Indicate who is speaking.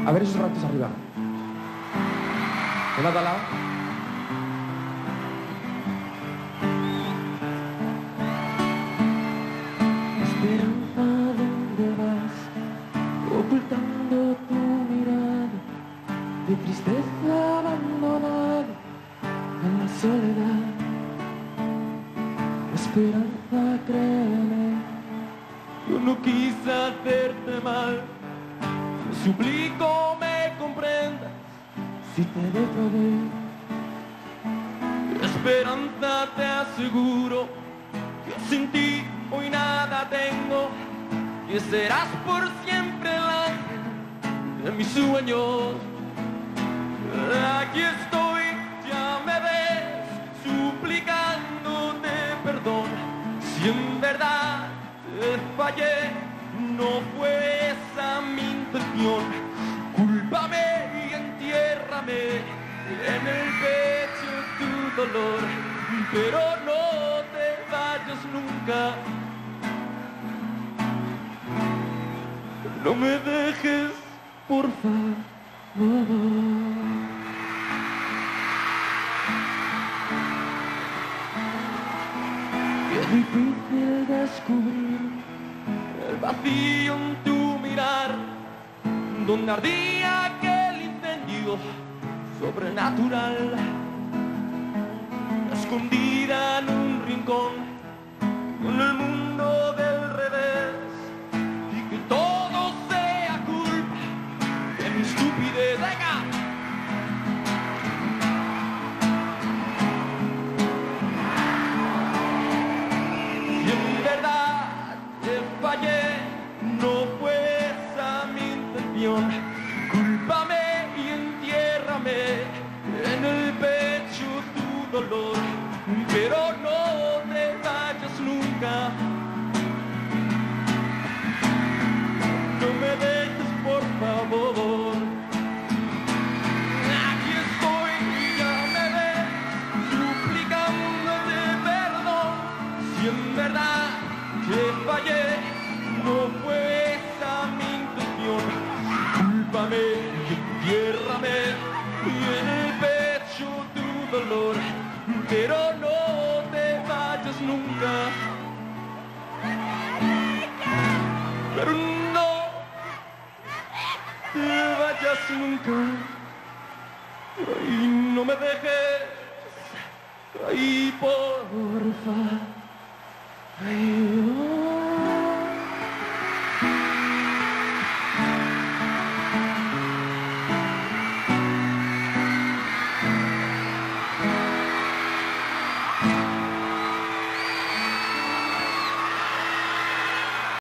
Speaker 1: A ver esos brazos arriba. De lado a lado.
Speaker 2: Esperanza, ¿dónde vas? Ocultando tu mirada de tristeza abandonada en la soledad. Esperanza, créeme, yo no quise hacerte mal. Te suplico me comprendas si te defraudé. Esperanza, te aseguro que sin ti hoy nada tengo, y serás por siempre el ángel de mis sueños. Aquí estoy, ya me ves, suplicándote perdón. Si en verdad te fallé, no fue esa mi intención. Cúlpame y entiérrame en el pecho tu dolor, pero no te vayas nunca. No me dejes, por favor. Es difícil descubrir el vacío en tu mirar, donde ardía aquel incendio sobrenatural, escondida en un rincón con el mundo del revés, y que todo sea culpa de mi estupidez. ¡Venga! Si en verdad te fallé, no fue esa mi intención. Cúlpame y entiérrame en el pecho tu dolor, pero no te vayas nunca. No me dejes, por favor. Aquí estoy, ya me ves, suplicándote perdón. Si en verdad te fallé, no fue esa mi intención. Cúlpame y entiérrame en el pecho tu dolor, pero no te vayas nunca. Pero no te vayas nunca. Ay, no me dejes. Ay, porfa. Ay, oh.